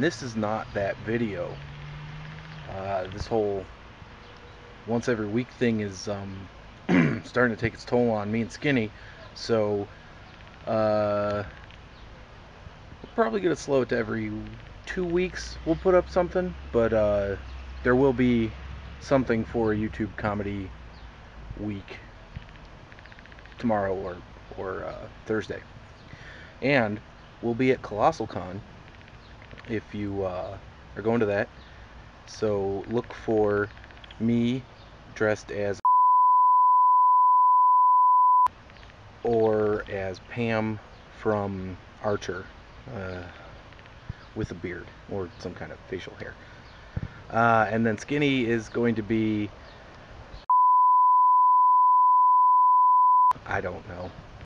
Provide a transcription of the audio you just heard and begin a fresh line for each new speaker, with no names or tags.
And this is not that video. This whole once every week thing is starting to take its toll on me and Skinny. So we're probably gonna slow it to every 2 weeks. We'll put up something, but there will be something for a YouTube comedy week tomorrow or Thursday, and we'll be at Colossal Con if you are going to that. So look for me dressed as or as Pam from Archer, with a beard or some kind of facial hair. And then Skinny is going to be, I don't know.